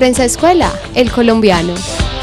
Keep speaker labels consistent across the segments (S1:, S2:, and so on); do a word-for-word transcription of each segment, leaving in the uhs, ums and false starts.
S1: Prensa Escuela, El Colombiano.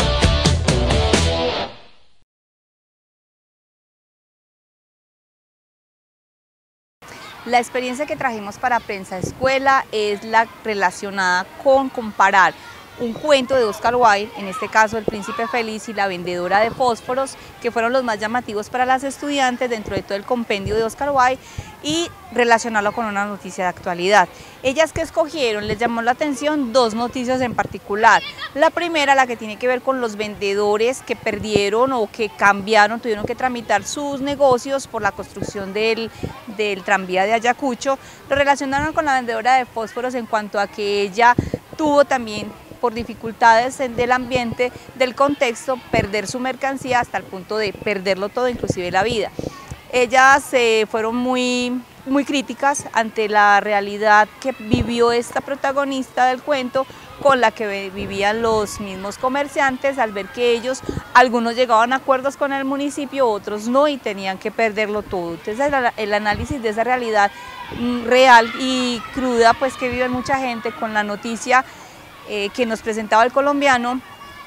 S2: La experiencia que trajimos para Prensa Escuela es la relacionada con comparar un cuento de Oscar Wilde, en este caso El Príncipe Feliz y la vendedora de fósforos, que fueron los más llamativos para las estudiantes dentro de todo el compendio de Oscar Wilde, y relacionarlo con una noticia de actualidad. Ellas que escogieron, les llamó la atención dos noticias en particular. La primera, la que tiene que ver con los vendedores que perdieron o que cambiaron, tuvieron que tramitar sus negocios por la construcción del, del tranvía de Ayacucho. Lo relacionaron con la vendedora de fósforos en cuanto a que ella tuvo también, por dificultades del ambiente, del contexto, perder su mercancía hasta el punto de perderlo todo, inclusive la vida. Ellas eh, fueron muy, muy críticas ante la realidad que vivió esta protagonista del cuento, con la que vivían los mismos comerciantes, al ver que ellos, algunos llegaban a acuerdos con el municipio, otros no, y tenían que perderlo todo. Entonces el, el análisis de esa realidad mm, real y cruda pues que vive mucha gente con la noticia eh, que nos presentaba El Colombiano,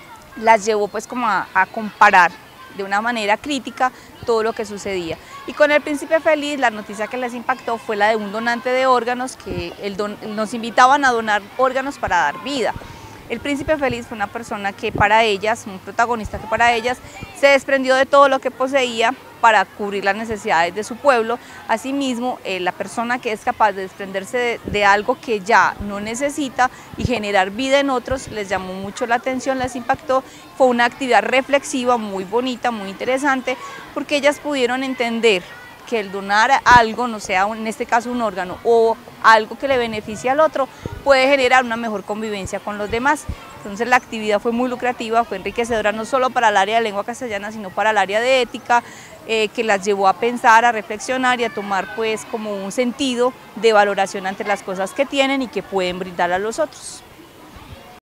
S2: las llevó pues como a, a comparar de una manera crítica todo lo que sucedía. Y con El Príncipe Feliz, la noticia que les impactó fue la de un donante de órganos, que el don, nos invitaban a donar órganos para dar vida. El Príncipe Feliz fue una persona que para ellas, un protagonista que para ellas se desprendió de todo lo que poseía para cubrir las necesidades de su pueblo. Asimismo, eh, la persona que es capaz de desprenderse de, de algo que ya no necesita y generar vida en otros, les llamó mucho la atención, les impactó. Fue una actividad reflexiva muy bonita, muy interesante, porque ellas pudieron entender que el donar algo, no sea en este caso un órgano o algo que le beneficie al otro, puede generar una mejor convivencia con los demás. Entonces la actividad fue muy lucrativa, fue enriquecedora no solo para el área de lengua castellana, sino para el área de ética, eh, que las llevó a pensar, a reflexionar y a tomar pues como un sentido de valoración ante las cosas que tienen y que pueden brindar a los otros.